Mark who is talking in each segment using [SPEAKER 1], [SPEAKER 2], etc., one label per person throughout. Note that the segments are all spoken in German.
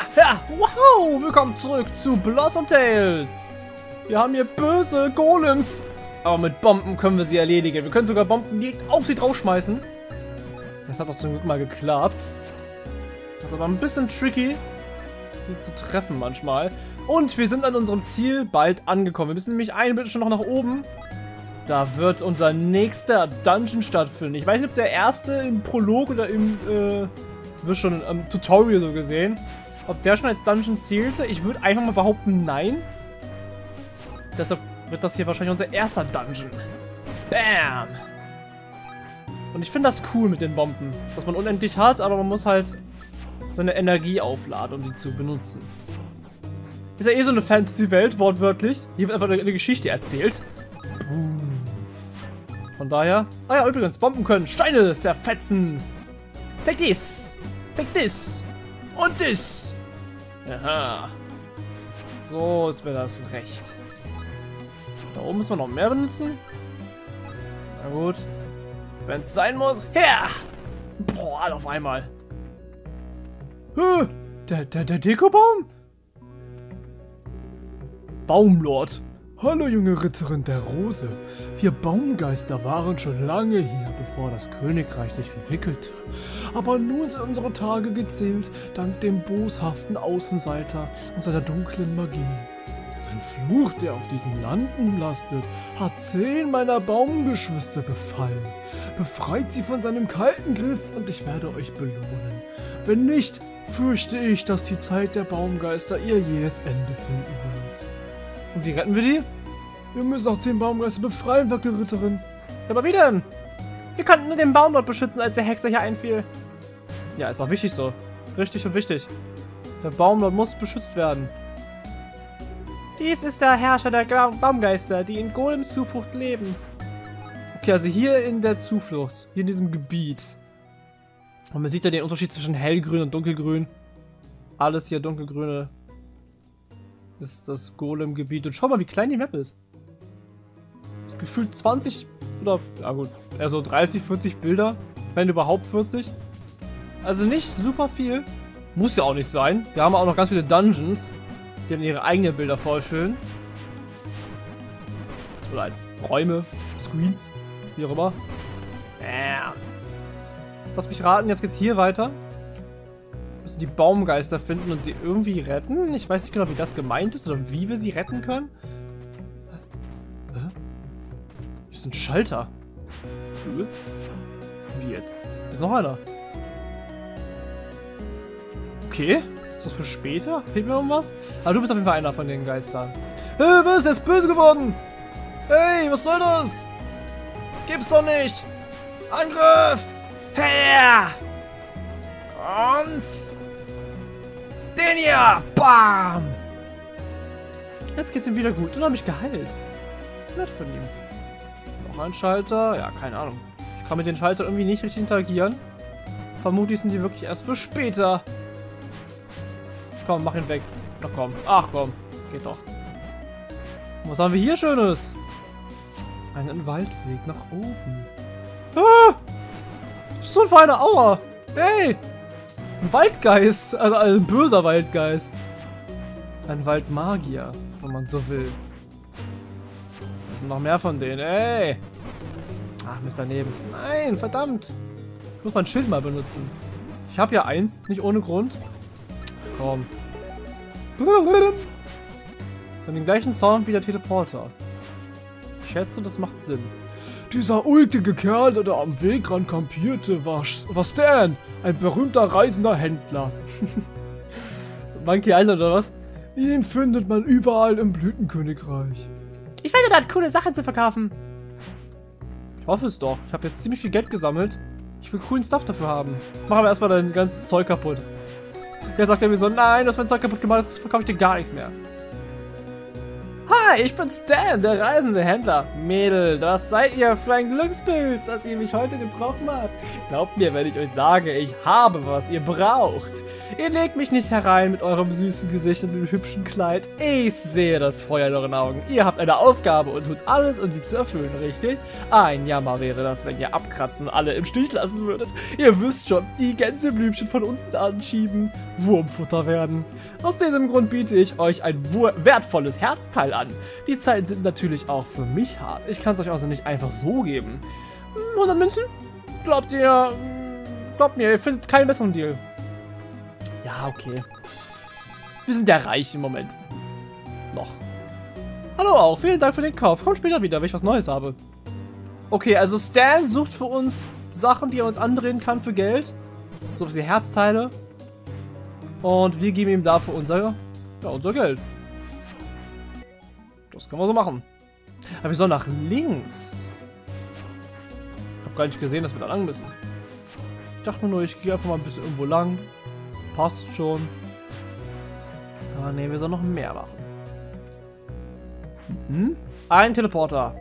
[SPEAKER 1] Ja, wow, willkommen zurück zu Blossom Tales. Wir haben hier böse Golems. Aber mit Bomben können wir sie erledigen. Wir können sogar Bomben direkt auf sie draufschmeißen. Das hat doch zum Glück mal geklappt. Das ist aber ein bisschen tricky, sie zu treffen manchmal. Und wir sind an unserem Ziel bald angekommen. Wir müssen nämlich eine Bitte schon noch nach oben. Da wird unser nächster Dungeon stattfinden. Ich weiß nicht, ob der erste im Prolog oder im, wird schon im Tutorial so gesehen. Ob der schon als Dungeon zählte? Ich würde einfach mal behaupten, nein. Deshalb wird das hier wahrscheinlich unser erster Dungeon. Bam! Und ich finde das cool mit den Bomben. Dass man unendlich hat, aber man muss halt seine Energie aufladen, um die zu benutzen. Ist ja eh so eine Fantasy-Welt, wortwörtlich. Hier wird einfach eine Geschichte erzählt. Von daher... Ah ja, übrigens, Bomben können Steine zerfetzen. Take this! Take this! Und this! Aha. So ist mir das recht. Da oben müssen wir noch mehr benutzen. Na gut. Wenn es sein muss. Ja! Boah, alle auf einmal. Der Dekobaum? Baumlord.
[SPEAKER 2] Hallo junge Ritterin der Rose. Wir Baumgeister waren schon lange hier, bevor das Königreich sich entwickelte. Aber nun sind unsere Tage gezählt, dank dem boshaften Außenseiter und seiner dunklen Magie. Sein Fluch, der auf diesen Landen lastet, hat 10 meiner Baumgeschwister befallen. Befreit sie von seinem kalten Griff und ich werde euch belohnen. Wenn nicht, fürchte ich, dass die Zeit der Baumgeister ihr jähes Ende finden wird.
[SPEAKER 1] Und wie retten wir die?
[SPEAKER 2] Wir müssen auch 10 Baumgeister befreien, Wackelritterin.
[SPEAKER 1] Ja, aber wie denn? Wir konnten nur den Baum dort beschützen, als der Hexer hier einfiel. Ja, ist auch wichtig so. Richtig und wichtig. Der Baum dort muss beschützt werden. Dies ist der Herrscher der Baumgeister, die in Golems Zuflucht leben. Okay, also hier in der Zuflucht. Hier in diesem Gebiet. Und man sieht ja den Unterschied zwischen hellgrün und dunkelgrün. Alles hier dunkelgrüne ist das Golem-Gebiet. Und schau mal, wie klein die Map ist. Das ist gefühlt 20 oder, ja gut, also 30, 40 Bilder. Wenn überhaupt 40. Also nicht super viel. Muss ja auch nicht sein. Wir haben auch noch ganz viele Dungeons, die haben ihre eigenen Bilder vollfüllen. Oder halt Räume, Screens, wie auch immer. Lass mich raten, jetzt geht's hier weiter. Wir müssen die Baumgeister finden und sie irgendwie retten. Ich weiß nicht genau, wie das gemeint ist oder wie wir sie retten können. Hier ist ein Schalter. Wie jetzt? Hier ist noch einer. Okay. Ist das für später? Fehlt mir irgendwas? Aber du bist auf jeden Fall einer von den Geistern. Hey, was ist jetzt böse geworden? Hey, was soll das? Das gibt's doch nicht. Angriff! Her! Und... den hier! Bam! Jetzt geht's ihm wieder gut. Und habe mich geheilt. Nett von ihm. Noch ein Schalter. Ja, keine Ahnung. Ich kann mit den Schaltern irgendwie nicht richtig interagieren. Vermutlich sind die wirklich erst für später. Komm, mach ihn weg. Ach komm. Ach komm. Geht doch. Und was haben wir hier Schönes? Einen Waldweg nach oben. Ah! So ein feiner Aua. Hey! Ein Waldgeist. Also ein böser Waldgeist. Ein Waldmagier, wenn man so will. Da sind noch mehr von denen. Ey! Ach, Mist daneben. Nein, verdammt. Ich muss mein Schild mal benutzen. Ich habe ja eins, nicht ohne Grund. Komm. Dann den gleichen Sound wie der Teleporter. Ich schätze, das macht Sinn.
[SPEAKER 2] Dieser ulkige Kerl, der da am Wegrand kampierte, war Stan, ein berühmter reisender Händler.
[SPEAKER 1] Monkey Island oder was?
[SPEAKER 2] Ihn findet man überall im Blütenkönigreich.
[SPEAKER 1] Ich werde da coole Sachen zu verkaufen. Ich hoffe es doch. Ich habe jetzt ziemlich viel Geld gesammelt. Ich will coolen Stuff dafür haben. Mach aber erstmal dein ganzes Zeug kaputt. Jetzt sagt er mir so, nein, du hast mein Zeug kaputt gemacht, das verkaufe ich dir gar nichts mehr. Hi, ich bin Stan, der reisende Händler. Mädel, was seid ihr für ein Glückspilz, dass ihr mich heute getroffen habt? Glaubt mir, wenn ich euch sage, ich habe, was ihr braucht. Ihr legt mich nicht herein mit eurem süßen Gesicht und dem hübschen Kleid. Ich sehe das Feuer in euren Augen. Ihr habt eine Aufgabe und tut alles, um sie zu erfüllen, richtig? Ein Jammer wäre das, wenn ihr abkratzen und alle im Stich lassen würdet. Ihr wisst schon, die Gänseblümchen von unten anschieben, Wurmfutter werden. Aus diesem Grund biete ich euch ein wertvolles Herzteil an. Die Zeiten sind natürlich auch für mich hart. Ich kann es euch also nicht einfach so geben. 100 Münzen? Glaubt mir, ihr findet keinen besseren Deal. Ja, okay. Wir sind ja reich im Moment. Noch. Hallo auch, vielen Dank für den Kauf. Kommt später wieder, wenn ich was Neues habe. Okay, also Stan sucht für uns Sachen, die er uns andrehen kann für Geld. So wie Herzteile. Und wir geben ihm dafür unser Geld. Das können wir so machen. Aber wir sollen nach links. Ich habe gar nicht gesehen, dass wir da lang müssen. Ich dachte mir nur, ich gehe einfach mal ein bisschen irgendwo lang. Passt schon. Aber ne, wir sollen noch mehr machen. Ein Teleporter.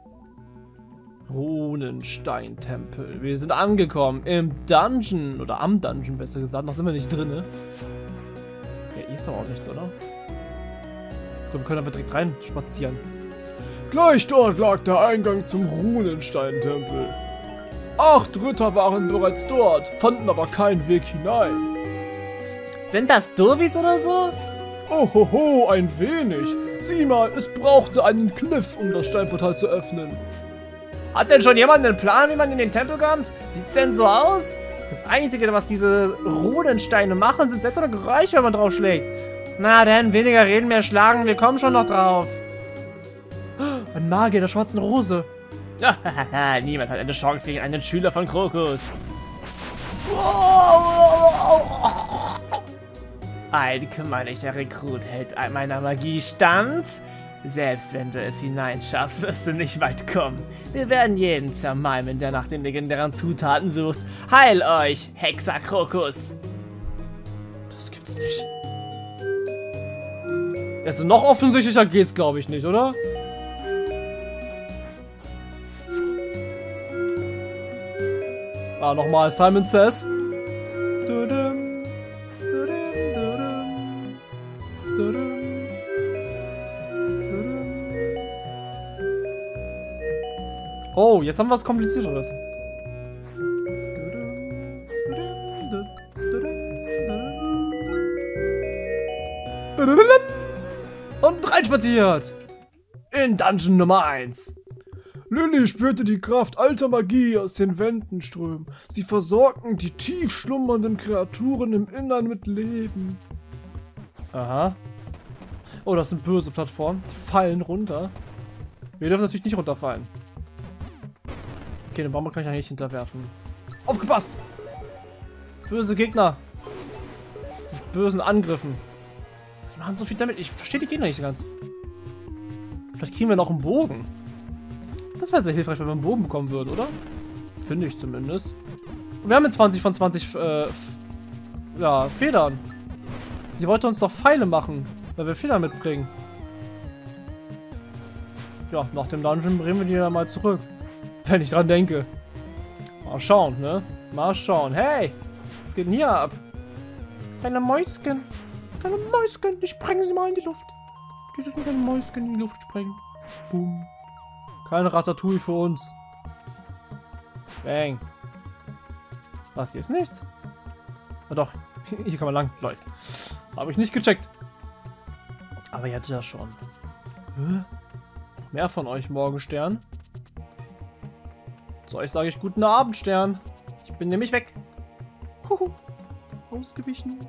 [SPEAKER 1] Runenstein-Tempel. Wir sind angekommen im Dungeon. Oder am Dungeon, besser gesagt. Noch sind wir nicht drin. Ja, hier ist aber auch nichts, oder? Wir können aber direkt rein spazieren.
[SPEAKER 2] Gleich dort lag der Eingang zum Runenstein-Tempel. 8 Ritter waren bereits dort, fanden aber keinen Weg hinein.
[SPEAKER 1] Sind das Dovis oder so?
[SPEAKER 2] Ohoho, ein wenig. Sieh mal, es brauchte einen Kniff, um das Steinportal zu öffnen.
[SPEAKER 1] Hat denn schon jemand einen Plan, wie man in den Tempel kommt? Sieht's denn so aus? Das Einzige, was diese Runensteine machen, sind seltsame Geräusche, wenn man drauf schlägt. Na denn, weniger reden, mehr schlagen, wir kommen schon noch drauf. Ein Magier der schwarzen Rose. Niemand hat eine Chance gegen einen Schüler von Krokus. Ein kümmerlicher Rekrut hält meiner Magie stand. Selbst wenn du es hineinschaffst, wirst du nicht weit kommen. Wir werden jeden zermalmen, der nach den legendären Zutaten sucht. Heil euch, Hexer Krokus! Das gibt's nicht. Also noch offensichtlicher geht's, glaube ich, nicht, oder? Ah, nochmal Simon Says. Oh, jetzt haben wir was Komplizierteres. Und reinspaziert. In Dungeon Nummer 1.
[SPEAKER 2] Lilly spürte die Kraft alter Magie aus den Wänden strömen. Sie versorgten die tief schlummernden Kreaturen im Innern mit Leben.
[SPEAKER 1] Aha. Oh, das sind böse Plattformen. Die fallen runter. Wir dürfen natürlich nicht runterfallen. Okay, den Baum kann ich eigentlich nicht hinterwerfen. Aufgepasst! Böse Gegner. Mit bösen Angriffen. Die machen so viel damit. Ich verstehe die Gegner nicht ganz. Vielleicht kriegen wir noch einen Bogen. Das wäre sehr hilfreich, wenn wir einen Bogen bekommen würden, oder? Finde ich zumindest. Und wir haben jetzt 20 von 20 ja, Federn. Sie wollte uns doch Pfeile machen, weil wir Federn mitbringen. Ja, nach dem Dungeon bringen wir die dann mal zurück. Wenn ich dran denke. Mal schauen, ne? Mal schauen. Hey! Was geht denn hier ab? Kleine Mäuschen. Kleine Mäuschen. Ich spreng sie mal in die Luft. Dieses kleine Mäuschen in die Luft sprengen. Boom. Keine Ratatouille für uns. Bang. Was, hier ist nichts? Na doch. Hier kann man lang. Leute. Habe ich nicht gecheckt. Aber jetzt ja schon. Noch mehr von euch, Morgenstern. So, ich sage guten Abend, Stern. Ich bin nämlich weg. Ausgewichen.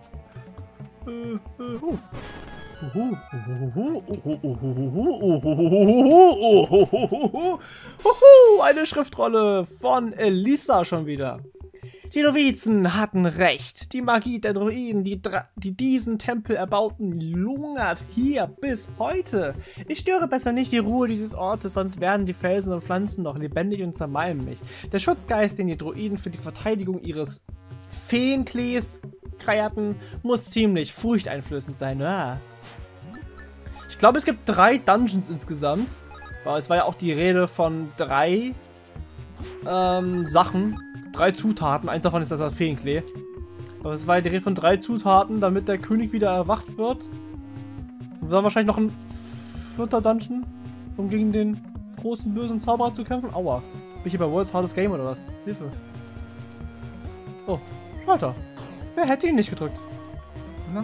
[SPEAKER 1] Eine Schriftrolle von Elisa schon wieder. Die Novizen hatten recht. Die Magie der Druiden, die diesen Tempel erbauten, lungert hier bis heute. Ich störe besser nicht die Ruhe dieses Ortes, sonst werden die Felsen und Pflanzen noch lebendig und zermalmen mich. Der Schutzgeist, den die Druiden für die Verteidigung ihres Feenklees kreierten, muss ziemlich furchteinflößend sein. Ich glaube, es gibt 3 Dungeons insgesamt. Aber es war ja auch die Rede von 3 Sachen. 3 Zutaten. Eins davon ist das Feenklee. Aber es war ja die Rede von 3 Zutaten, damit der König wieder erwacht wird. Und dann wahrscheinlich noch ein 4. Dungeon, um gegen den großen bösen Zauberer zu kämpfen. Aua. Bin ich hier bei World's Hardest Game oder was? Hilfe. Oh, Schalter. Wer hätte ihn nicht gedrückt? Da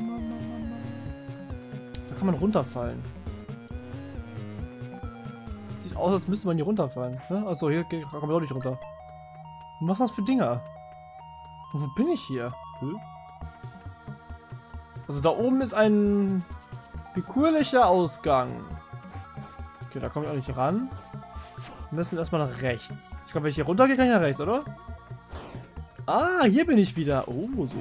[SPEAKER 1] kann man runterfallen. Sieht aus, als müsste man hier runterfallen. Ne? Also hier kann man doch nicht runter. Was sind das für Dinger? Und wo bin ich hier? Also da oben ist ein bequemlicher Ausgang. Okay, da komme ich auch nicht ran. Wir müssen erstmal nach rechts. Ich glaube, wenn ich hier runter gehe, kann ich nach rechts, oder? Ah, hier bin ich wieder. Oh, so.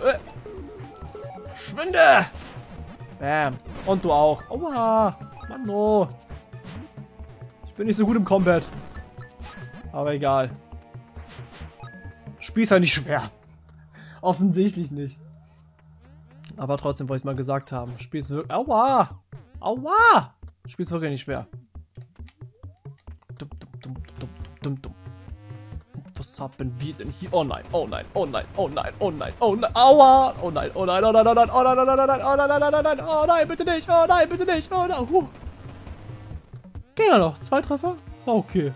[SPEAKER 1] Schwinde! Bam. Und du auch. Aua. Mann, oh. Ich bin nicht so gut im Combat. Aber egal. Spiel ist ja nicht schwer. Offensichtlich nicht. Aber trotzdem wollte ich es mal gesagt haben. Spiel ist wirklich... Aua! Aua! Spiel ist wirklich nicht schwer. Was haben wir denn hier? Oh nein, oh nein, oh nein, oh nein, oh nein, oh nein, aua! Oh nein, oh nein, oh nein, oh nein, oh nein, oh nein, oh nein, oh nein, oh nein, oh nein, oh nein, bitte nicht, oh nein, bitte nicht, oh nein, Ging ja noch, 2 Treffer? Okay.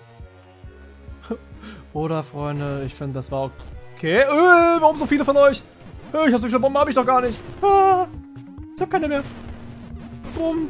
[SPEAKER 1] Oder, Freunde, ich finde, das war okay. Warum so viele von euch? Ich habe so viele Bomben, habe ich doch gar nicht. Ich habe keine mehr. Bumm.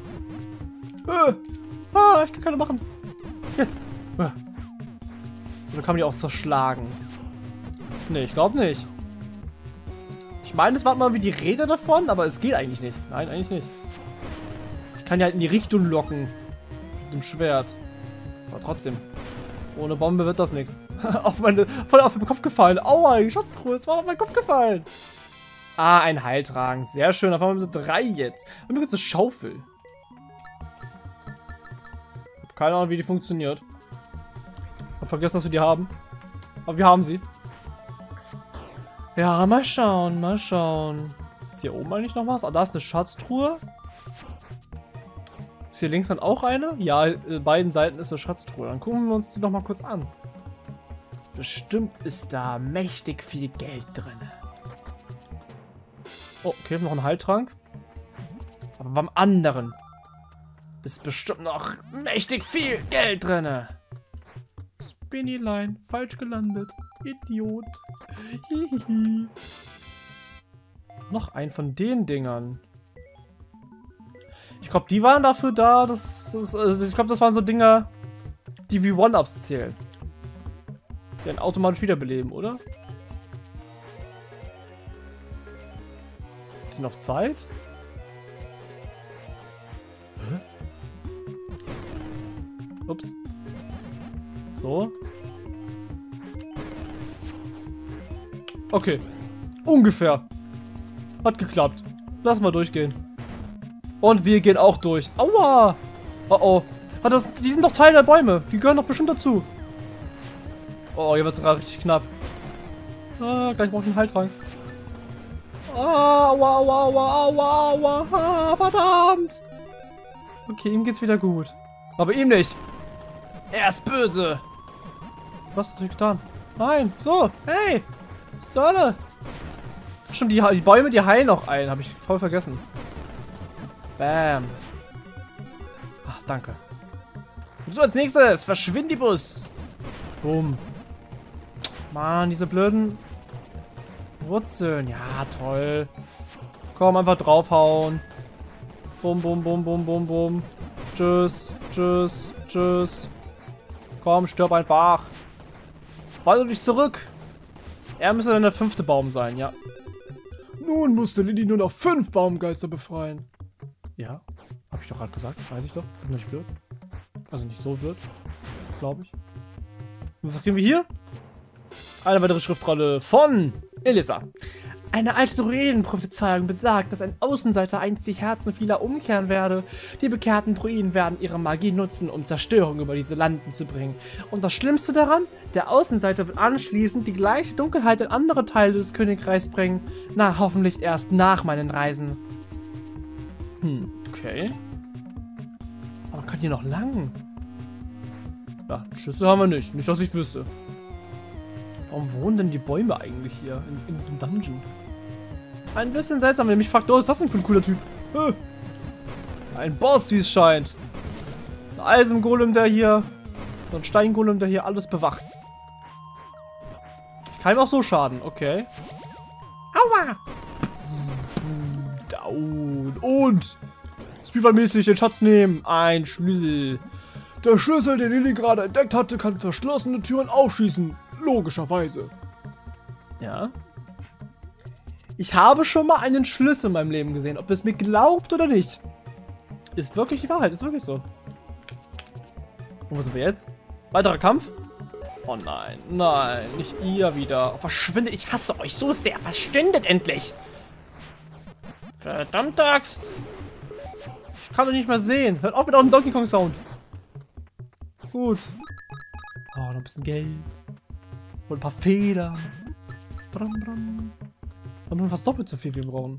[SPEAKER 1] Ich kann keine machen. Jetzt. Oder kann man die auch zerschlagen? Nee, ich glaube nicht. Ich meine, es war mal wie die Rede davon, aber es geht eigentlich nicht. Nein, eigentlich nicht. Ich kann die halt in die Richtung locken. Mit dem Schwert. Aber trotzdem. Ohne Bombe wird das nichts. Voll auf den Kopf gefallen. Aua, die Schatztruhe, es war auf meinen Kopf gefallen. Ah, ein Heiltragen. Sehr schön. Da fahren wir mit 3 jetzt. Und mir gibt's eine Schaufel. Ich habe keine Ahnung, wie die funktioniert. Hab vergessen, dass wir die haben. Aber wir haben sie. Ja, mal schauen, mal schauen. Ist hier oben eigentlich noch was? Ah, da ist eine Schatztruhe. Ist hier links dann auch eine? Ja, beiden Seiten ist eine Schatztruhe. Dann gucken wir uns die noch mal kurz an. Bestimmt ist da mächtig viel Geld drin. Oh, okay, noch ein Heiltrank. Aber beim anderen ist bestimmt noch mächtig viel Geld drin. Spinnyline, falsch gelandet. Idiot. Hihihi. Noch ein von den Dingern. Ich glaube, die waren dafür da, also ich glaube, das waren so Dinger, die wie One-Ups zählen. Die einen automatisch wiederbeleben, oder? Die sind auf Zeit? Hä? Ups. So. Okay. Ungefähr. Hat geklappt. Lass mal durchgehen. Und wir gehen auch durch. Aua! Oh oh. Die sind doch Teil der Bäume. Die gehören doch bestimmt dazu. Oh, hier wird es gerade richtig knapp. Gleich brauche ich einen Heiltrank. Aua, aua, aua, aua, aua. Verdammt. Okay, ihm geht's wieder gut. Aber ihm nicht. Er ist böse. Was hat er getan? Nein. So. Hey. Was zur Hölle? Stimmt, die Bäume, die heilen noch ein. Habe ich voll vergessen. Bam. Ach, danke. Und so als nächstes. Verschwindibus. Boom. Mann, diese blöden Wurzeln. Ja, toll. Komm, einfach draufhauen. Bum, bum, bum, bum, bum, bum. Tschüss, tschüss, tschüss. Komm, stirb einfach. Falle dich zurück. Er müsste dann der 5. Baum sein, ja.
[SPEAKER 2] Nun musste Lilly nur noch 5 Baumgeister befreien.
[SPEAKER 1] Ja, habe ich doch gerade gesagt. Weiß ich doch, dass nicht wird. Also nicht so wird, glaube ich. Und was kriegen wir hier? Eine weitere Schriftrolle von Elissa. Eine alte Druidenprophezeiung besagt, dass ein Außenseiter einst die Herzen vieler umkehren werde. Die bekehrten Druiden werden ihre Magie nutzen, um Zerstörung über diese Landen zu bringen. Und das Schlimmste daran, der Außenseiter wird anschließend die gleiche Dunkelheit in andere Teile des Königreichs bringen. Na, hoffentlich erst nach meinen Reisen. Okay. Aber kann hier noch lang? Ja, Schüsse haben wir nicht. Nicht, dass ich wüsste. Warum wohnen denn die Bäume eigentlich hier in diesem Dungeon? Ein bisschen seltsam, wenn ihr mich fragt, oh, was ist das denn für ein cooler Typ? Ein Boss, wie es scheint. Ein Eisengolem, der hier, so ein Steingolem, der hier alles bewacht. Ich kann ihm auch so schaden, okay. Aua! Down. Und Speedrun-mäßig den Schatz nehmen. Ein Schlüssel.
[SPEAKER 2] Der Schlüssel, den Lilly gerade entdeckt hatte, kann verschlossene Türen aufschließen. Logischerweise.
[SPEAKER 1] Ja. Ich habe schon mal einen Schlüssel in meinem Leben gesehen. Ob ihr es mir glaubt oder nicht. Ist wirklich die Wahrheit. Ist wirklich so. Wo sind wir jetzt? Weiterer Kampf? Oh nein. Nein. Nicht ihr wieder. Oh, verschwindet. Ich hasse euch so sehr. Verschwindet endlich. Verdammte Axt. Ich kann doch nicht mehr sehen. Hört auf mit eurem Donkey Kong Sound. Gut. Oh, noch ein bisschen Geld. Und ein paar Federn. Bram, bram. Aber nur fast doppelt so viel wie wir brauchen.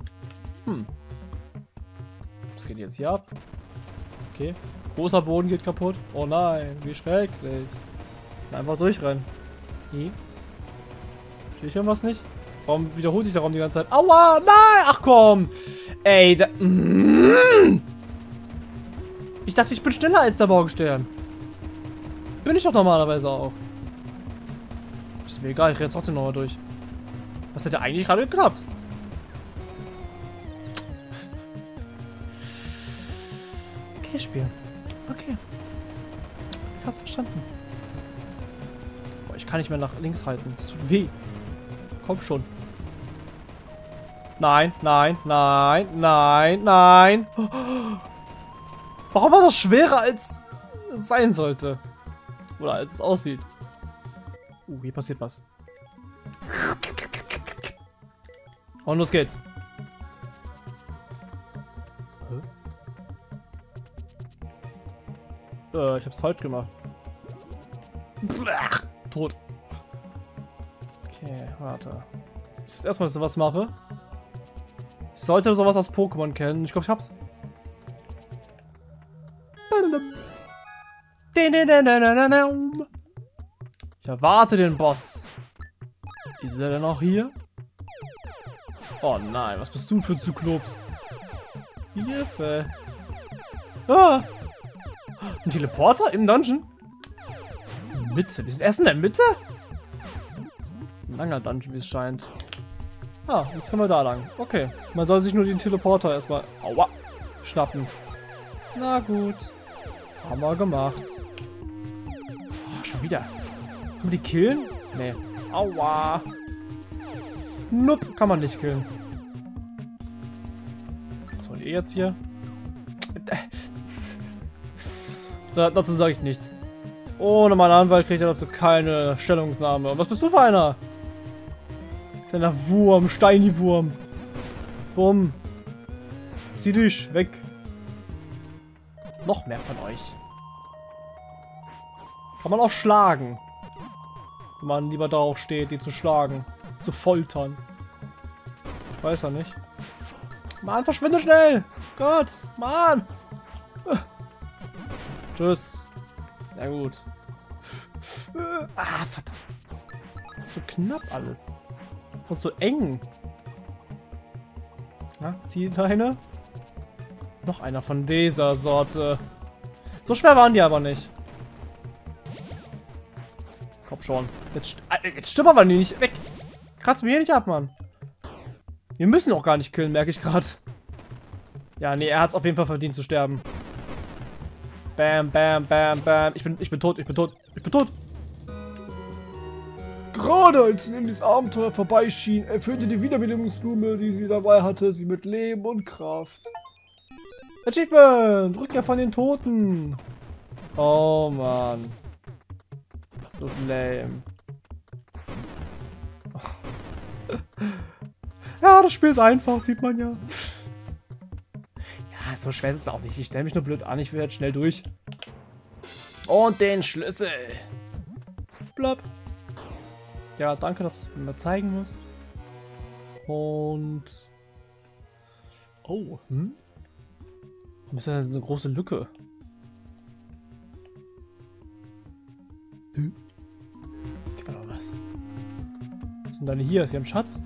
[SPEAKER 1] Was geht jetzt hier ab? Okay. Großer Boden geht kaputt. Oh nein, wie schrecklich. Einfach durchrennen. Sehe ich irgendwas nicht? Warum wiederholt sich der Raum die ganze Zeit? Aua, nein! Ach komm! Ey, da... Ich dachte, ich bin schneller als der Morgenstern. Bin ich doch normalerweise auch. Ist mir egal, ich renne jetzt trotzdem nochmal durch. Was hätte eigentlich gerade geklappt? Okay, Spiel. Okay. Ich hab's verstanden. Boah, ich kann nicht mehr nach links halten. Das tut weh. Komm schon. Nein, nein, nein, nein, nein. Warum war das schwerer, als es sein sollte? Oder als es aussieht? Hier passiert was. Und los geht's. Ich hab's falsch gemacht. Tot. Okay, warte. Ich muss erstmal was mache. Ich sollte sowas aus Pokémon kennen. Ich glaube, ich hab's. Ich erwarte den Boss. Ist er denn auch hier? Oh nein, was bist du für ein Zyklops? Hilfe. Ah. Ein Teleporter im Dungeon? Mitte. Wir sind erst in der Mitte? Das ist ein langer Dungeon, wie es scheint. Ah, jetzt können wir da lang. Okay. Man soll sich nur den Teleporter erstmal aua, schnappen. Na gut. Haben wir gemacht. Oh, schon wieder. Können wir die killen? Nee. Aua. Nope, kann man nicht killen. Was wollt ihr jetzt hier? Dazu sage ich nichts. Ohne meinen Anwalt kriegt er dazu keine Stellungnahme. Und was bist du für einer? Kleiner Wurm, Steini-Wurm. Bumm. Zieh dich weg. Noch mehr von euch. Kann man auch schlagen. Wenn man lieber darauf steht, die zu schlagen. Zu foltern. Weiß er nicht. Mann, verschwinde schnell! Gott! Mann! Tschüss. Na gut. Verdammt. Das ist so knapp alles. Und so eng. Na, zieh deine. Noch einer von dieser Sorte. So schwer waren die aber nicht. Komm schon. Jetzt stimmt aber nicht. Weg. Kratz mir hier nicht ab, Mann. Wir müssen auch gar nicht killen, merke ich gerade. Ja, nee, er hat es auf jeden Fall verdient zu sterben. Bam, bam, bam, bam. Ich bin tot, ich bin tot, ich bin tot.
[SPEAKER 2] Gerade als Lillys Abenteuer vorbeischien, erfüllte die Wiederbelebungsblume, die sie dabei hatte, sie mit Leben und Kraft.
[SPEAKER 1] Achievement! Rückkehr von den Toten! Oh Mann. Was ist das lame. Ja, das Spiel ist einfach, sieht man ja. Ja, so schwer ist es auch nicht. Ich stelle mich nur blöd an, ich will jetzt schnell durch. Und den Schlüssel. Blöp. Ja, danke, dass du es mir zeigen musst. Und... Oh, Warum ist da eine große Lücke? Gib mir noch was. denn dann hier? Ist hier ein Schatz?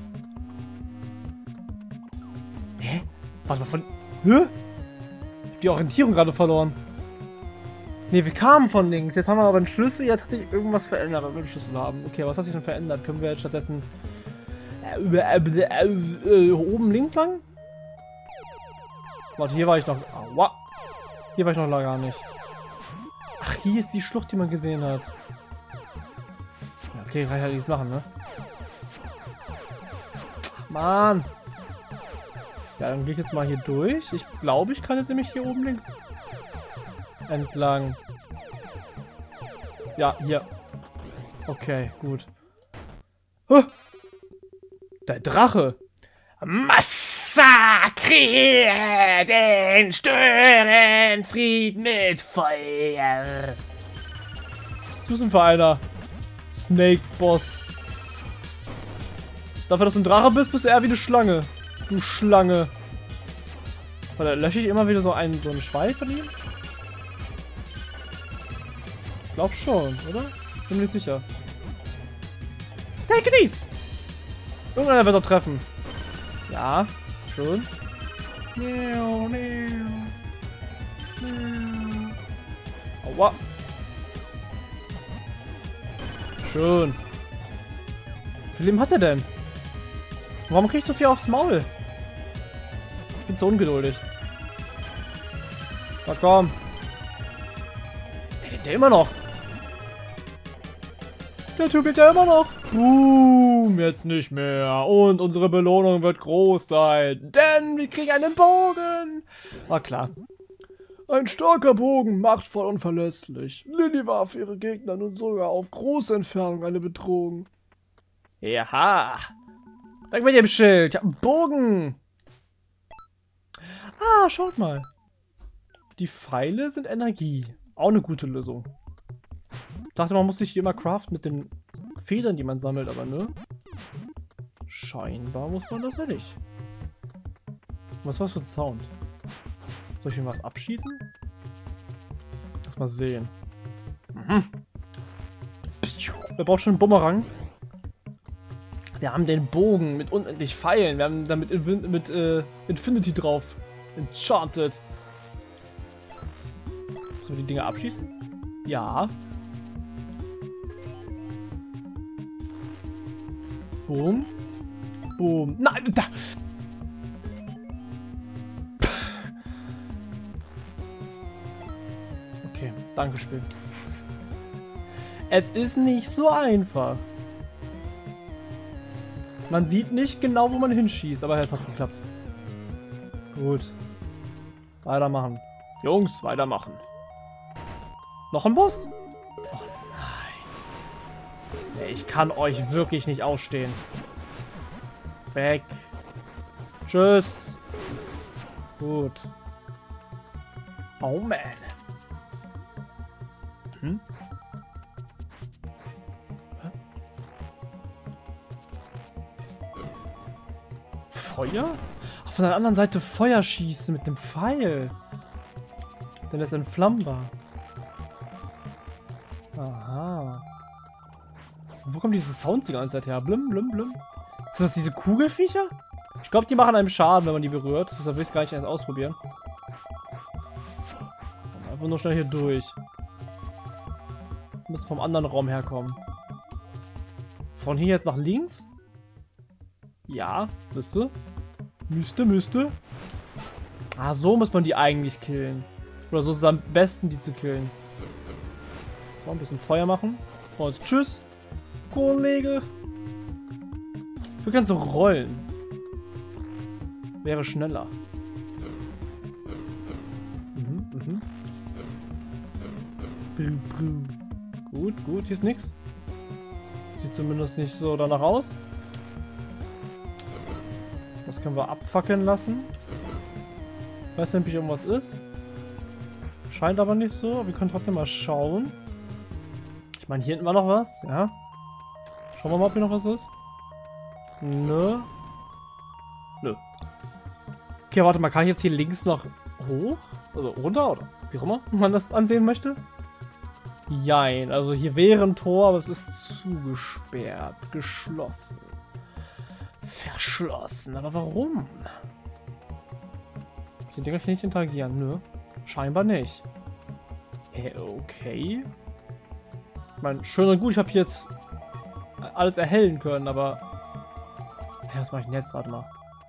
[SPEAKER 1] Hä? Warte mal, von... Hä? Ich hab die Orientierung gerade verloren. Ne, wir kamen von links. Jetzt haben wir aber einen Schlüssel. Jetzt hat sich irgendwas verändert, wenn wir den Schlüssel haben. Okay, was hat sich denn verändert? Können wir jetzt stattdessen... oben links lang? Warte, hier war ich noch... Aua. Hier war ich noch gar nicht. Ach, hier ist die Schlucht, die man gesehen hat. Ja, okay, kann ich halt nichts machen, ne? Ach, Mann. Ja, dann gehe ich jetzt mal hier durch. Ich glaube, ich kann jetzt nämlich hier oben links entlang. Ja, hier. Okay, gut. Huh. Der Drache. Massakriere den Störenfried mit Feuer. Was ist das denn für einer? Snake Boss. Dafür, dass du ein Drache bist, bist du eher wie eine Schlange. Du Schlange. Oder lösche ich immer wieder so einen Schweif von ihm? Ich glaube schon, oder? Bin mir nicht sicher. Take dies! Irgendeiner wird doch treffen. Ja, schön. Aua. Schön. Wie viel Leben hat er denn? Warum krieg ich so viel aufs Maul? Ich bin so ungeduldig. Na komm. Der immer noch. Der Typ geht ja immer noch. Jetzt nicht mehr. Und unsere Belohnung wird groß sein. Denn wir kriegen einen Bogen. War klar.
[SPEAKER 2] Ein starker Bogen, machtvoll und verlässlich. Lilly war für ihre Gegner nun sogar auf große Entfernung eine Bedrohung.
[SPEAKER 1] Ja. Weg mit dem Schild. Ich hab einen Bogen. Ah, schaut mal. Die Pfeile sind Energie. Auch eine gute Lösung. Ich dachte, man muss sich immer craften mit den Federn, die man sammelt, aber ne? Scheinbar muss man das ja nicht. Was war das für ein Sound? Soll ich mir was abschießen? Lass mal sehen. Mhm. Wir brauchen schon einen Bumerang. Wir haben den Bogen mit unendlich Pfeilen. Wir haben damit mit Infinity drauf. Enchanted. Sollen wir die Dinger abschießen? Ja. Boom. Boom. Nein, da. Okay, danke, Spiel. Es ist nicht so einfach. Man sieht nicht genau, wo man hinschießt, aber jetzt hat's geklappt. Gut. Weitermachen. Jungs, weitermachen. Noch ein Boss? Oh nein. Nee, ich kann euch wirklich nicht ausstehen. Weg. Tschüss. Gut. Oh man. Hm? Feuer? Ach, von der anderen Seite Feuer schießen mit dem Pfeil. Denn es ist entflammbar. Aha. Wo kommt dieses Sound die ganze Zeit her? Blim, blim, blim. Sind das diese Kugelviecher? Ich glaube, die machen einem Schaden, wenn man die berührt. Deshalb will ich es gar nicht erst ausprobieren. Einfach nur schnell hier durch. Wir müssen vom anderen Raum herkommen. Von hier jetzt nach links? Ja, müsste. Müsste. Ah, so muss man die eigentlich killen. Oder so ist es am besten, die zu killen. So, ein bisschen Feuer machen. Und tschüss, Kollege. Wir können so rollen. Wäre schneller. Gut, hier ist nichts. Sieht zumindest nicht so danach aus. Das können wir abfackeln lassen. Weiß nicht, ob hier irgendwas ist. Scheint aber nicht so. Wir können trotzdem mal schauen. Ich meine, hier hinten war noch was, ja. Schauen wir mal, ob hier noch was ist. Nö. Okay, warte mal, kann ich jetzt hier links noch hoch? Also runter oder wie auch immer man das ansehen möchte? Jein. Also hier wäre ein Tor, aber es ist zugesperrt. Geschlossen. Verschlossen. Aber warum? Die Dinger kann ich nicht interagieren, nö. Scheinbar nicht. Okay. Ich meine, schön und gut, ich habe jetzt alles erhellen können, aber... Ja, was mache ich denn jetzt? Warte mal.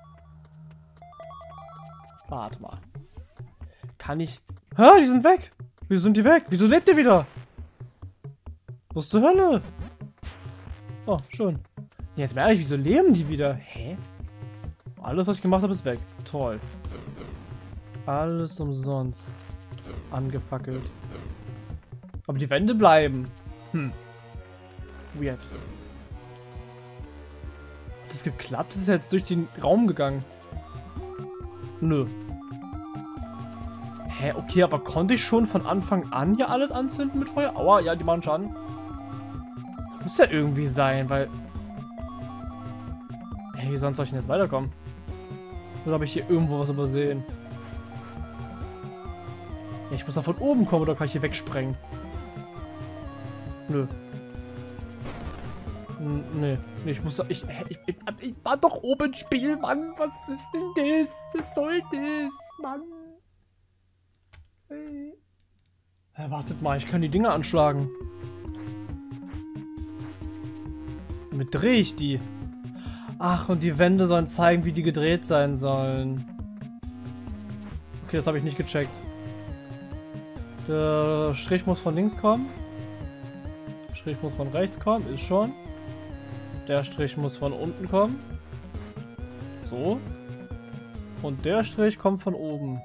[SPEAKER 1] Warte mal. Kann ich... Hä, die sind weg! Wieso sind die weg? Wieso lebt ihr wieder? Was zur Hölle? Oh, schön. Jetzt mal ehrlich, wieso leben die wieder? Hä? Alles, was ich gemacht habe, ist weg. Toll. Alles umsonst. Angefackelt. Aber die Wände bleiben. Weird. Hat das geklappt? Das ist jetzt durch den Raum gegangen. Nö. Hä, okay, aber konnte ich schon von Anfang an hier alles anzünden mit Feuer? Aua, ja, die machen Schaden. Muss ja irgendwie sein, weil... Hey, wie sonst soll ich denn jetzt weiterkommen? Oder habe ich hier irgendwo was übersehen? Ja, ich muss da von oben kommen, oder kann ich hier wegsprengen? Nö. Nee, ich muss... Ich war doch oben im Spiel, Mann. Was ist denn das? Was soll das, Mann? Hey. Ja, wartet mal, ich kann die Dinger anschlagen. Damit drehe ich die. Ach, und die Wände sollen zeigen, wie die gedreht sein sollen. Okay, das habe ich nicht gecheckt. Der Strich muss von links kommen. Der Strich muss von rechts kommen, ist schon. Der Strich muss von unten kommen. So. Und der Strich kommt von oben.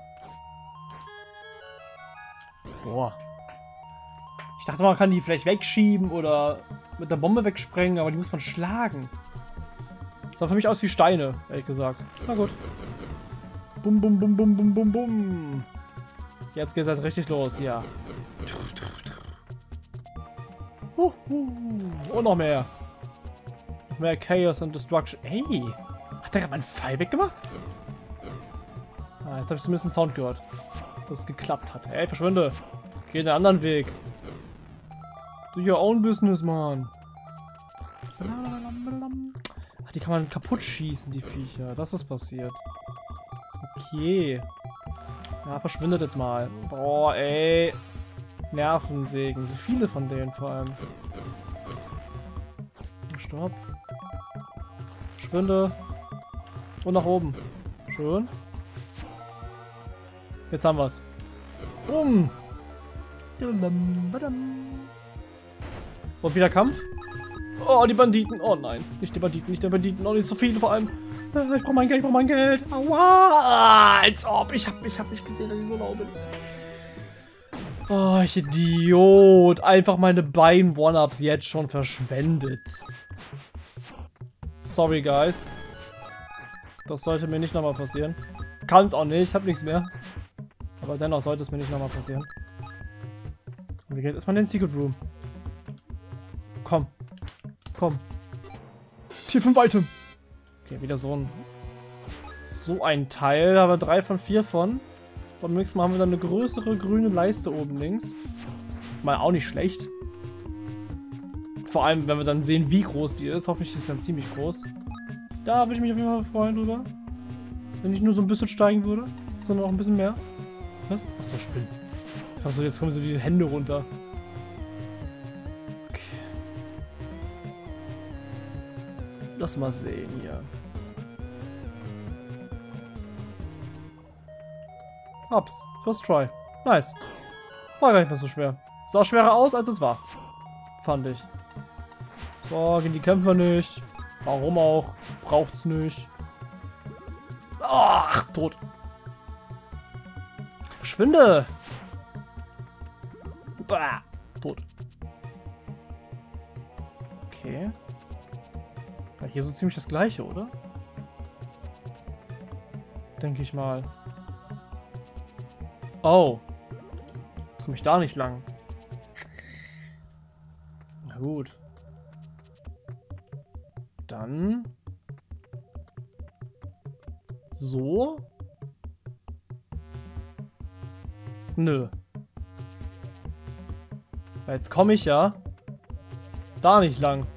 [SPEAKER 1] Boah. Ich dachte, man kann die vielleicht wegschieben oder mit der Bombe wegsprengen, aber die muss man schlagen. Das sah für mich aus wie Steine, ehrlich gesagt. Na gut. Bum, bum, bum, bum, bum, bum, bum. Jetzt geht's jetzt richtig los, ja. Und noch mehr. Noch mehr Chaos und Destruction. Hey, hat der gerade meinen Pfeil weggemacht? Ah, jetzt habe ich zumindest einen Sound gehört, dass es geklappt hat. Hey, verschwinde. Geh den anderen Weg. Do your own business, man. Ach, die kann man kaputt schießen, die Viecher. Das ist passiert. Okay. Ja, verschwindet jetzt mal. Boah, ey. Nervensägen. So viele von denen vor allem. Stopp. Verschwinde. Und nach oben. Schön. Jetzt haben wir's. Bumm. Und wieder Kampf. Oh, die Banditen. Oh nein. Nicht die Banditen, nicht die Banditen. Oh, nicht so viele vor allem. Ich brauche mein Geld, ich brauche mein Geld. Aua. Als ob. Ich hab nicht gesehen, dass ich so lau bin. Oh, ich Idiot. Einfach meine beiden One-Ups jetzt schon verschwendet. Sorry, guys. Das sollte mir nicht nochmal passieren. Kann es auch nicht, ich habe nichts mehr. Aber dennoch sollte es mir nicht nochmal passieren. Und wie geht erstmal in den Secret Room? Komm. Komm. Tier 5 Item. Okay, wieder so ein Teil. Da haben wir 3 von 4 von. Beim nächsten Mal haben wir dann eine größere grüne Leiste oben links. Mal auch nicht schlecht. Vor allem, wenn wir dann sehen, wie groß die ist. Hoffentlich ist sie dann ziemlich groß. Da würde ich mich auf jeden Fall freuen drüber. Wenn ich nur so ein bisschen steigen würde. Sondern auch ein bisschen mehr. Was? Achso, Spinnen. Achso, jetzt kommen so die Hände runter. Okay. Lass mal sehen hier. Ups. First try. Nice. War gar nicht mehr so schwer. Sah schwerer aus, als es war. Fand ich. So, gegen die kämpfen wir nicht. Warum auch? Braucht's nicht. Ach, tot. Verschwinde! Bah, tot. Okay. Ja, hier so ziemlich das gleiche, oder? Denke ich mal. Oh. Jetzt komme ich da nicht lang. Na gut. Dann... So? Nö. Jetzt komme ich ja da nicht lang.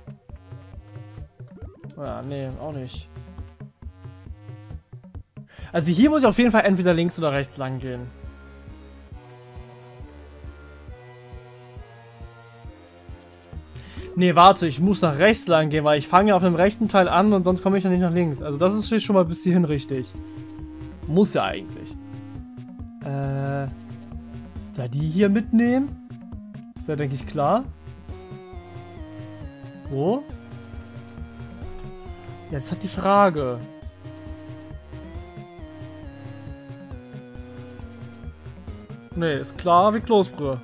[SPEAKER 1] Ja, nee, auch nicht. Also hier muss ich auf jeden Fall entweder links oder rechts lang gehen. Nee, warte, ich muss nach rechts lang gehen, weil ich fange ja auf dem rechten Teil an und sonst komme ich ja nicht nach links. Also das ist schon mal bis hierhin richtig. Muss ja eigentlich. Ja, die hier mitnehmen. Ist ja, denke ich, klar. So. Jetzt hat die Frage. Nee, ist klar wie Kloßbrühe.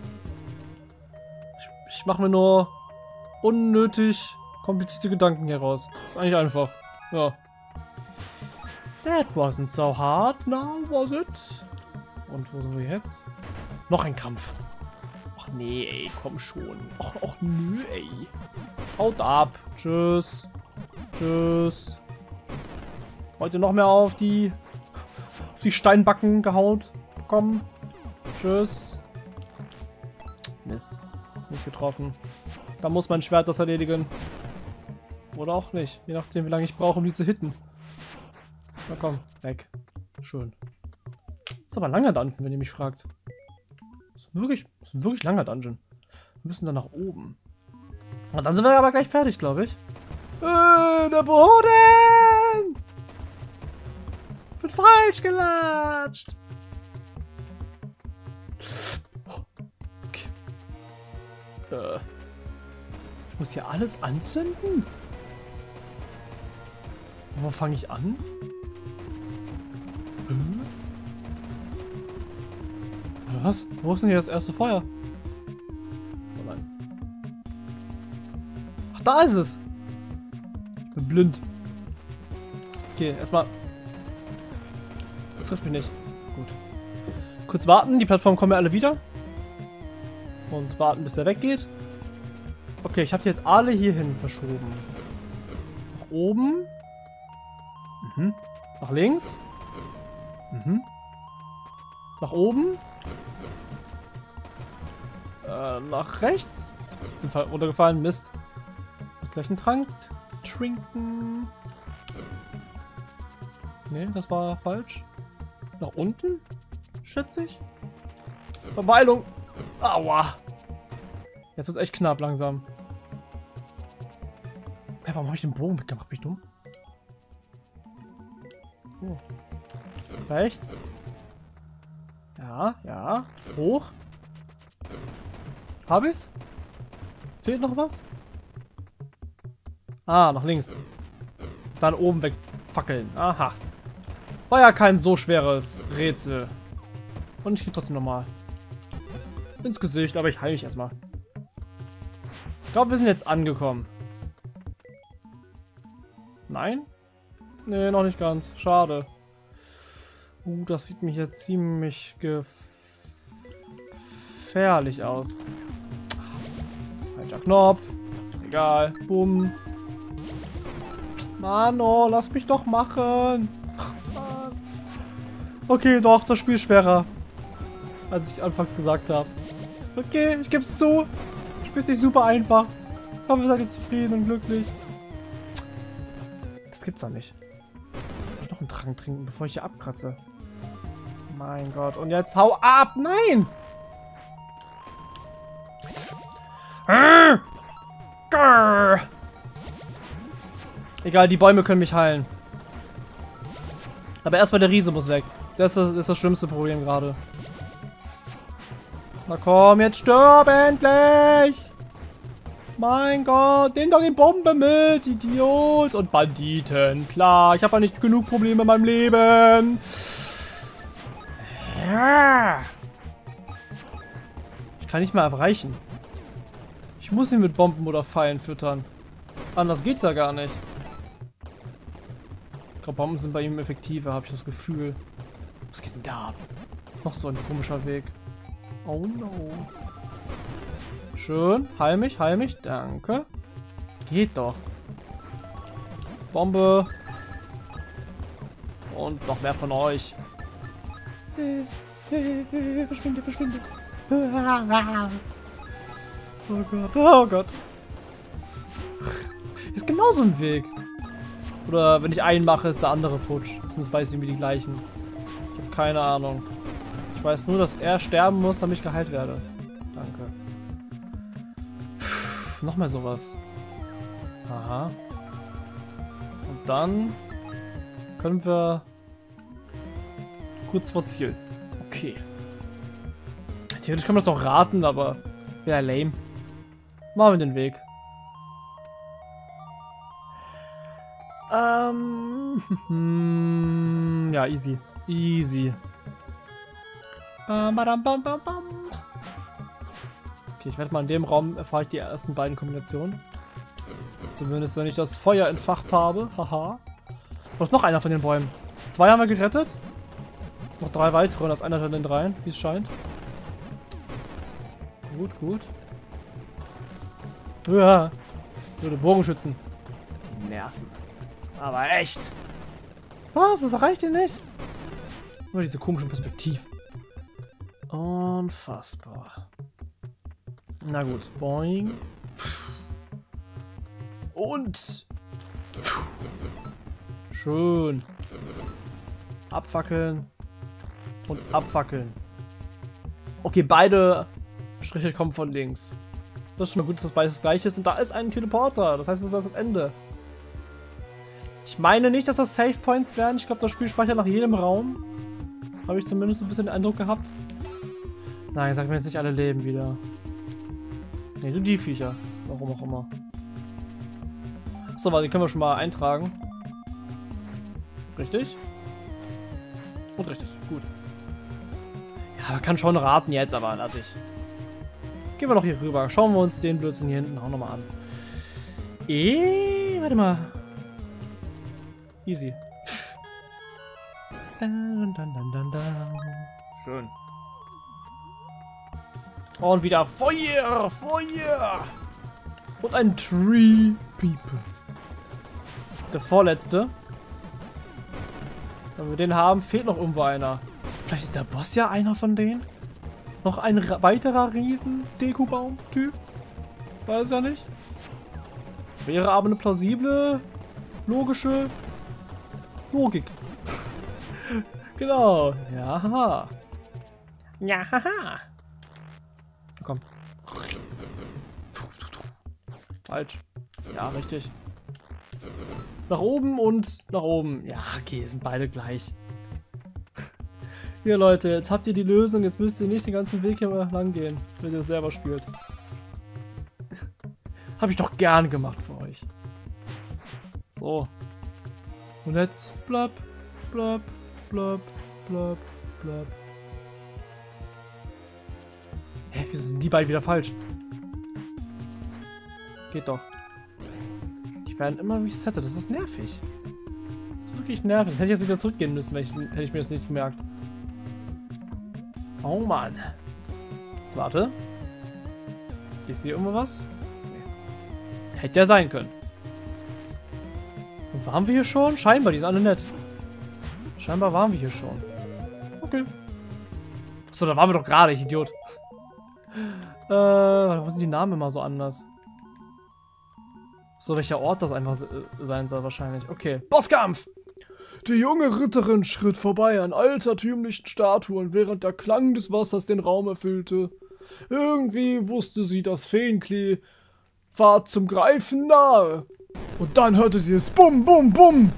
[SPEAKER 1] Ich mache mir nur unnötig komplizierte Gedanken hier raus. Ist eigentlich einfach. Ja. That wasn't so hard, now was it? Und wo sind wir jetzt? Noch ein Kampf. Ach nee, ey, komm schon. Ach nö, ey. Haut ab. Tschüss. Tschüss. Heute noch mehr auf die Steinbacken gehaut bekommen. Tschüss. Mist. Nicht getroffen. Da muss mein Schwert das erledigen. Oder auch nicht. Je nachdem, wie lange ich brauche, um die zu hitten. Na komm, weg. Schön. Ist aber ein langer Dungeon, wenn ihr mich fragt. Ist ein wirklich langer Dungeon. Wir müssen dann nach oben. Und dann sind wir aber gleich fertig, glaube ich. Der Boden! Bin falsch gelatscht. Okay. Ich muss hier alles anzünden? Wo fange ich an? Was? Wo ist denn hier das erste Feuer? Oh nein. Ach, da ist es! Ich bin blind. Okay, erstmal. Das trifft mich nicht. Gut. Kurz warten, die Plattformen kommen ja alle wieder. Und warten, bis er weggeht. Okay, ich habe die jetzt alle hierhin verschoben. Nach oben. Mhm. Nach links. Mhm. Nach oben. Nach rechts. Bin runtergefallen, Mist. Gleich einen Trank trinken. Nee, das war falsch. Nach unten? Schätze ich. Verweilung. Aua. Jetzt ist echt knapp langsam. Hey, warum habe ich den Bogen weggemacht? Bin ich dumm? Oh. Rechts. Ja, ja. Hoch. Hab ich's? Fehlt noch was? Ah, nach links. Dann oben wegfackeln. Aha. War ja kein so schweres Rätsel. Und ich krieg trotzdem nochmal ins Gesicht, aber ich heile mich erstmal. Ich glaube, wir sind jetzt angekommen. Nein? Nee, noch nicht ganz. Schade. Das sieht mich jetzt ziemlich gefährlich aus. Falscher Knopf. Egal. Bumm. Mano, lass mich doch machen. Okay, doch, das Spiel ist schwerer, als ich anfangs gesagt habe. Okay, ich gebe es zu. Das Spiel ist nicht super einfach. Ich hoffe, ihr seid jetzt zufrieden und glücklich. Das gibt's doch nicht. Ich muss noch einen Trank trinken, bevor ich hier abkratze. Mein Gott. Und jetzt hau ab. Nein! Egal, die Bäume können mich heilen. Aber erstmal der Riese muss weg. Das ist das schlimmste Problem gerade. Na komm, jetzt stirb endlich! Mein Gott, nimm doch die Bombe mit, Idiot! Und Banditen, klar, ich habe ja nicht genug Probleme in meinem Leben. Ja. Ich kann nicht mehr erreichen. Ich muss ihn mit Bomben oder Pfeilen füttern. Anders geht's ja gar nicht. Ich glaube, Bomben sind bei ihm effektiver, habe ich das Gefühl. Was geht denn da ab? Noch so ein komischer Weg. Oh no. Schön. Heil mich, danke. Geht doch. Bombe. Und noch mehr von euch. Verschwinde, verschwinde. Oh Gott, oh Gott. Ist genauso ein Weg. Oder wenn ich einen mache, ist der andere futsch. Sonst weiß ich irgendwie die gleichen. Ich habe keine Ahnung. Ich weiß nur, dass er sterben muss, damit ich geheilt werde. Danke. Nochmal sowas. Aha. Und dann können wir kurz vor Ziel. Okay. Theoretisch kann man das auch raten, aber wäre lame. Machen wir den Weg. Ja, easy. Easy. Okay, ich werde mal in dem Raum erfahre ich die ersten beiden Kombinationen. Zumindest wenn ich das Feuer entfacht habe. Haha. Wo ist noch einer von den Bäumen? 2 haben wir gerettet. Noch 3 weitere und das ist einer von den 3, wie es scheint. Gut, gut. Ja. Würde Bogenschützen. Die nerven. Aber echt. Was? Das reicht dir nicht? Nur diese komischen Perspektiven. Unfassbar. Na gut. Boing. Und. Schön. Abfackeln. Und abfackeln. Okay, beide Striche kommen von links. Das ist schon mal gut, dass beides gleich ist. Und da ist ein Teleporter. Das heißt, das ist das Ende. Ich meine nicht, dass das Save Points werden. Ich glaube, das Spiel speichert nach jedem Raum. Habe ich zumindest ein bisschen den Eindruck gehabt. Nein, sag mir jetzt nicht alle leben wieder. Ne, nur die Viecher. Warum auch immer. So, warte, die können wir schon mal eintragen. Richtig? Und richtig, gut. Ja, man kann schon raten jetzt, aber lass ich. Gehen wir noch hier rüber. Schauen wir uns den Blödsinn hier hinten auch nochmal an. Warte mal. Easy. Schön. Und wieder Feuer! Feuer! Und ein Tree People. Der vorletzte. Wenn wir den haben, fehlt noch irgendwo einer. Vielleicht ist der Boss ja einer von denen? Noch ein weiterer Riesen-Dekubaum-Typ? Weiß ja nicht. Wäre aber eine plausible, logische Logik. Genau. Ja, haha. Ja, haha. Komm. Falsch. Ja, richtig. Nach oben und nach oben. Ja, okay, sind beide gleich. Hier, Leute, jetzt habt ihr die Lösung. Jetzt müsst ihr nicht den ganzen Weg hier lang gehen, wenn ihr das selber spielt. Habe ich doch gern gemacht für euch. So. Und jetzt blab, blab, blab, blab, blab. Hä, wieso sind die beiden wieder falsch? Geht doch. Die werden immer resettet. Das ist nervig. Das ist wirklich nervig. Das hätte ich jetzt wieder zurückgehen müssen, hätte ich mir das nicht gemerkt. Oh Mann. Warte. Ist hier irgendwo was? Nee. Hätte ja sein können. Und waren wir hier schon? Scheinbar, die sind alle nett. Scheinbar waren wir hier schon. Okay. Achso, da waren wir doch gerade, ich Idiot. Wo sind die Namen immer so anders? So, welcher Ort das einfach sein soll wahrscheinlich. Okay. Bosskampf!
[SPEAKER 2] Die junge Ritterin schritt vorbei an altertümlichen Statuen, während der Klang des Wassers den Raum erfüllte. Irgendwie wusste sie, dass Feenklee war zum Greifen nahe. Und dann hörte sie es Bum, Bum, Bum.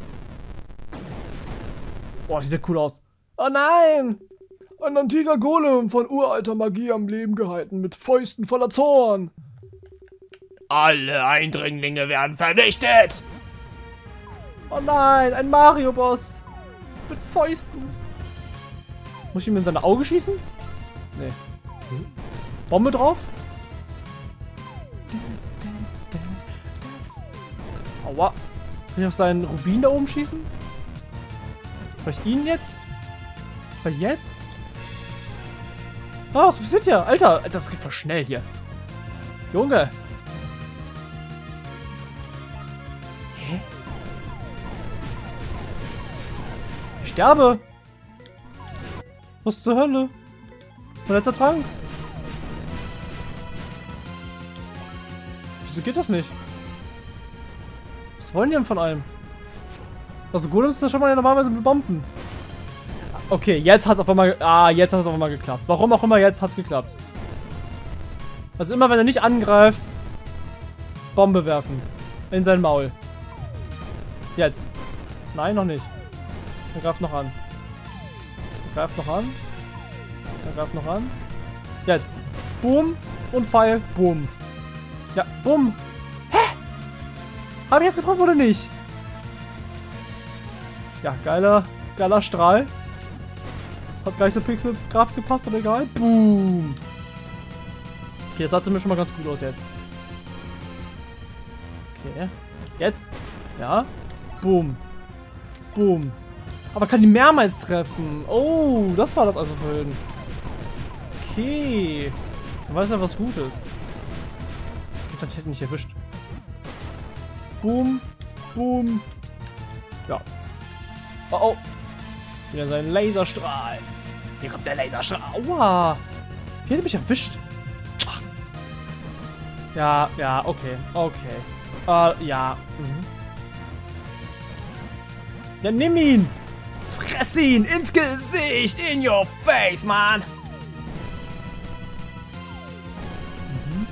[SPEAKER 1] Boah, sieht der cool aus. Oh nein!
[SPEAKER 2] Ein antiker Golem von uralter Magie am Leben gehalten, mit Fäusten voller Zorn.
[SPEAKER 3] Alle Eindringlinge werden vernichtet!
[SPEAKER 1] Oh nein, ein Mario-Boss. Mit Fäusten. Muss ich ihm in seine Augen schießen? Nee. Bombe drauf? Aua. Kann ich auf seinen Rubin da oben schießen? Soll ich ihn jetzt? Weil jetzt? Oh, was passiert hier? Alter, das geht voll schnell hier. Junge. Hä? Ich sterbe. Was zur Hölle? Mein letzter Trank. Wieso geht das nicht? Was wollen die denn von einem? Also Golems ist ja schon mal normalerweise mit Bomben. Okay, jetzt hat es auf einmal... Ah, jetzt hat es auf einmal geklappt. Warum auch immer, jetzt hat es geklappt. Also immer, wenn er nicht angreift, Bombe werfen. In sein Maul. Jetzt. Nein, noch nicht. Er greift noch an. Er greift noch an. Er greift noch an. Jetzt. Boom. Und Pfeil. Boom. Ja, boom. Hä? Habe ich jetzt getroffen oder nicht? Ja, geiler Strahl. Hat gleich so Pixelkraft gepasst, aber egal. Boom. Okay, das sah zumindest schon mal ganz gut aus jetzt. Okay. Jetzt. Ja. Boom. Boom. Aber kann die mehrmals treffen. Oh, das war das also vorhin. Okay. Dann weiß er was Gutes. Ich dachte, ich hätte mich erwischt. Boom. Boom. Ja. Oh oh. Wieder sein Laserstrahl. Hier kommt der Laserstrahl. Aua. Hier hat er mich erwischt. Ach. Ja, ja, okay. Okay. Ja. Mhm. Ja, nimm ihn. Fress ihn ins Gesicht. In your face, man. Mhm.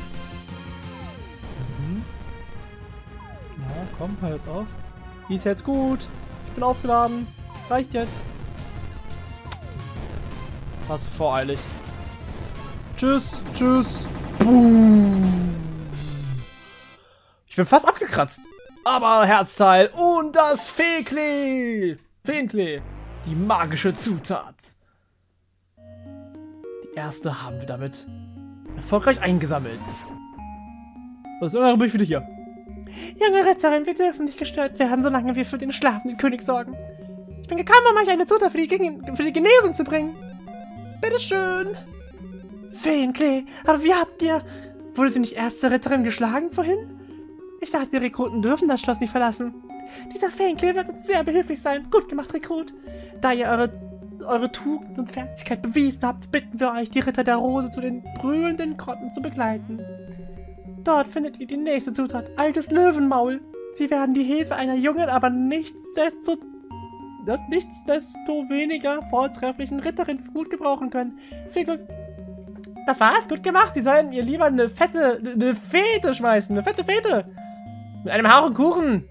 [SPEAKER 1] Mhm. Ja, komm, hör jetzt auf. Die ist jetzt gut. Ich bin aufgeladen. Reicht jetzt. Warst du voreilig. Tschüss. Tschüss. Boom. Ich bin fast abgekratzt. Aber Herzteil und das Feenklee. Feenklee. Die magische Zutat. Die erste haben wir damit erfolgreich eingesammelt. Was ist bin ich wieder hier? Junge Ritterin, wir dürfen nicht gestört werden, solange wir für den schlafenden König sorgen. Ich bin gekommen, um euch eine Zutat für die Genesung zu bringen. Bitteschön. Feenklee, aber wie habt ihr... Wurde sie nicht erste Ritterin geschlagen vorhin? Ich dachte, die Rekruten dürfen das Schloss nicht verlassen. Dieser Feenklee wird uns sehr behilflich sein. Gut gemacht, Rekrut. Da ihr eure Tugend und Fertigkeit bewiesen habt, bitten wir euch, die Ritter der Rose zu den brühenden Grotten zu begleiten. Dort findet ihr die nächste Zutat, altes Löwenmaul. Sie werden die Hilfe einer jungen, aber nichtsdestoweniger vortrefflichen Ritterin gut gebrauchen können. Viel Glück. Das war's, gut gemacht. Sie sollen ihr lieber eine Fete schmeißen. Eine fette Fete. Mit einem Hauch Kuchen.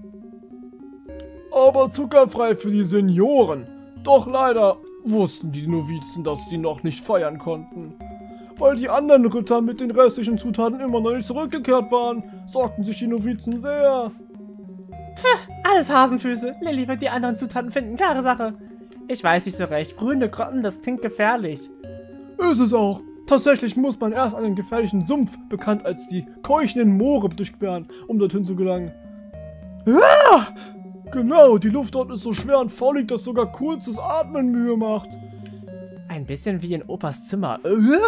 [SPEAKER 2] Aber zuckerfrei für die Senioren. Doch leider wussten die Novizen, dass sie noch nicht feiern konnten. Weil die anderen Ritter mit den restlichen Zutaten immer noch nicht zurückgekehrt waren, sorgten sich die Novizen sehr.
[SPEAKER 1] Pff, alles Hasenfüße. Lilly wird die anderen Zutaten finden, klare Sache. Ich weiß nicht so recht. Brühende Grotten, das klingt gefährlich.
[SPEAKER 2] Ist es auch. Tatsächlich muss man erst einen gefährlichen Sumpf, bekannt als die keuchenden Moore, durchqueren, um dorthin zu gelangen. Ja! Genau, die Luft dort ist so schwer und faulig, dass sogar kurzes Atmen Mühe macht.
[SPEAKER 1] Ein bisschen wie in Opas Zimmer.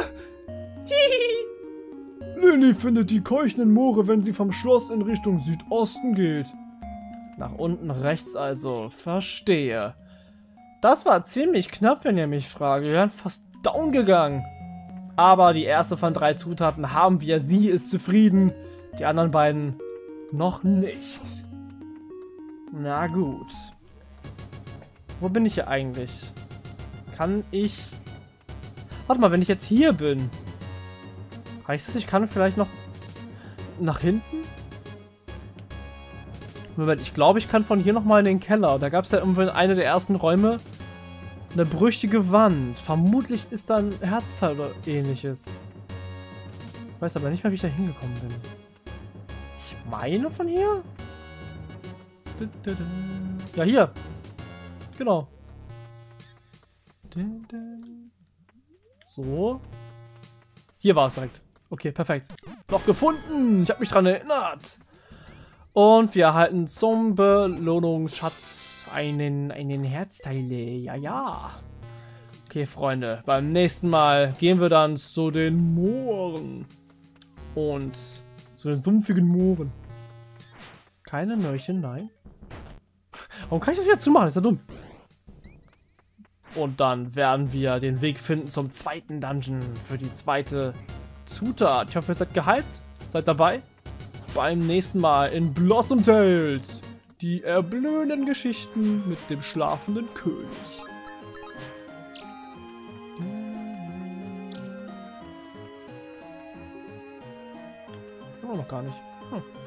[SPEAKER 2] Lilly findet die keuchenden Moore, wenn sie vom Schloss in Richtung Südosten geht.
[SPEAKER 1] Nach unten rechts also. Verstehe. Das war ziemlich knapp, wenn ihr mich fragt. Wir wären fast down gegangen. Aber die erste von 3 Zutaten haben wir. Sie ist zufrieden. Die anderen beiden noch nicht. Na gut. Wo bin ich hier eigentlich? Kann ich... Warte mal, wenn ich jetzt hier bin. Heißt das, ich kann vielleicht noch nach hinten? Moment, ich glaube, ich kann von hier nochmal in den Keller. Da gab es ja irgendwo in einer der ersten Räume eine brüchige Wand. Vermutlich ist da ein Herzteil oder ähnliches. Ich weiß aber nicht mehr, wie ich da hingekommen bin. Ich meine von hier? Ja, hier. Genau. So. Hier war es direkt. Okay, perfekt. Noch gefunden. Ich habe mich dran erinnert. Und wir erhalten zum Belohnungsschatz einen Herzteile. Ja, ja. Okay, Freunde. Beim nächsten Mal gehen wir dann zu den Mooren. Und zu den sumpfigen Mooren. Keine Nöhrchen, nein. Warum kann ich das wieder zumachen? Ist ja dumm. Und dann werden wir den Weg finden zum zweiten Dungeon für die zweite Zutat. Ich hoffe, ihr seid gehypt. Seid dabei. beim nächsten Mal in Blossom Tales. Die erblühenden Geschichten mit dem schlafenden König. Noch gar nicht.